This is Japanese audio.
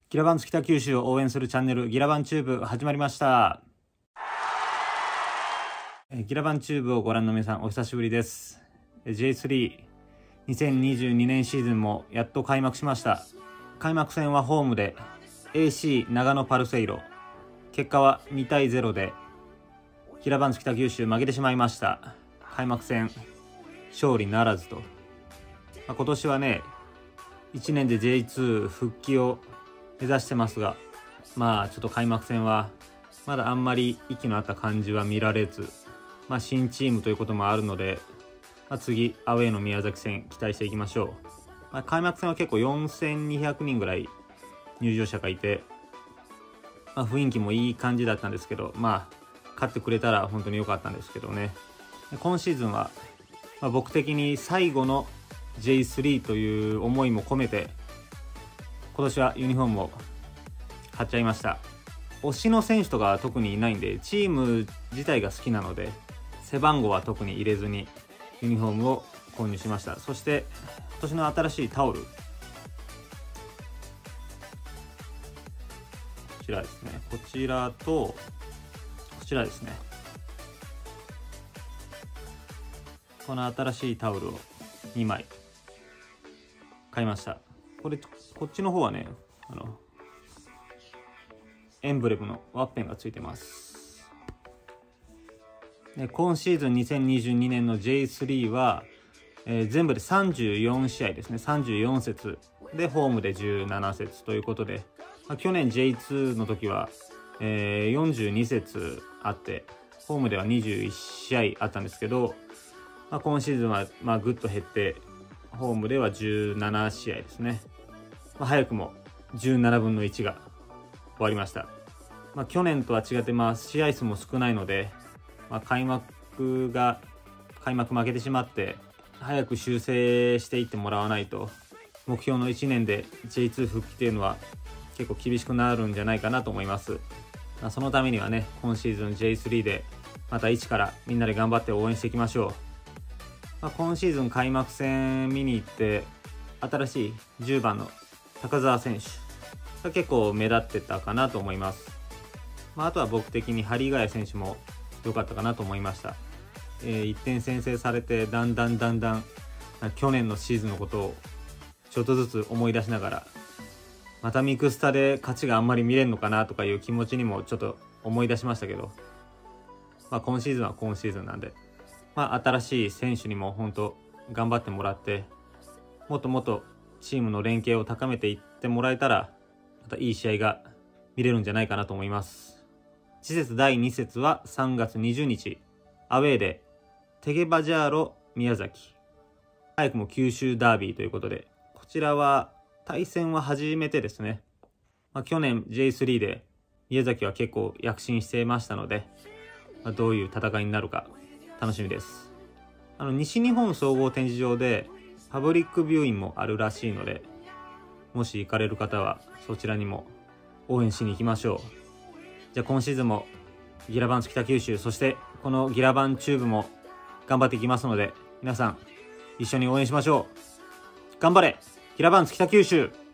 ギラバンツ北九州を応援するチャンネルギラバンチューブ始まりました。ギラバンチューブをご覧の皆さんお久しぶりです。 J32022 年シーズンもやっと開幕しました。開幕戦はホームで AC 長野パルセイロ、結果は2対0でギラバンツ北九州負けてしまいました。開幕戦勝利ならずと、今年はね1年で J2 復帰を目指してますが、ちょっと開幕戦はまだあんまり息の合った感じは見られず、新チームということもあるので、次アウェーの宮崎戦期待していきましょう。開幕戦は結構4200人ぐらい入場者がいて、雰囲気もいい感じだったんですけど、勝ってくれたら本当に良かったんですけどね。今シーズンは、僕的に最後の J3 という思いも込めて今年はユニフォームを買っちゃいました。推しの選手とか特にいないんで、チーム自体が好きなので背番号は特に入れずにユニフォームを購入しました。そして今年の新しいタオル、こちらですね。こちらとこちらですね。この新しいタオルを2枚買いました。こっちの方はね、エンブレムのワッペンがついてます。で、今シーズン2022年の J3 は、全部で34試合ですね。34節でホームで17節ということで、去年 J2 の時は、42節あってホームでは21試合あったんですけど、今シーズンはぐっと減ってホームでは17試合ですね。早くも17分の1が終わりました。去年とは違って試合数も少ないので、開幕負けてしまって早く修正していってもらわないと、目標の1年で J2 復帰というのは結構厳しくなるんじゃないかなと思います。そのためにはね、今シーズン J3 でまた一からみんなで頑張って応援していきましょう。今シーズン開幕戦見に行って、新しい10番の高澤選手が結構目立ってたかなと思います。あとは僕的に針ヶ谷選手も良かったかなと思いました。1点先制されてだんだん去年のシーズンのことをちょっとずつ思い出しながら、またミクスタで勝ちがあんまり見れるのかなとかいう気持ちにもちょっと思い出しましたけど、今シーズンは今シーズンなんで、新しい選手にも本当頑張ってもらって、もっともっとチームの連携を高めていってもらえたら、またいい試合が見れるんじゃないかなと思います。次節第2節は3月20日アウェーでテゲバジャーロ宮崎、早くも九州ダービーということで、こちらは対戦は初めてですね。去年 J3 で宮崎は結構躍進していましたので、どういう戦いになるか楽しみです。西日本総合展示場でパブリックビューイングもあるらしいので、もし行かれる方はそちらにも応援しに行きましょう。じゃあ今シーズンもギラバンツ北九州、そしてこのギラバンチューブも頑張っていきますので、皆さん一緒に応援しましょう。頑張れギラバンツ北九州。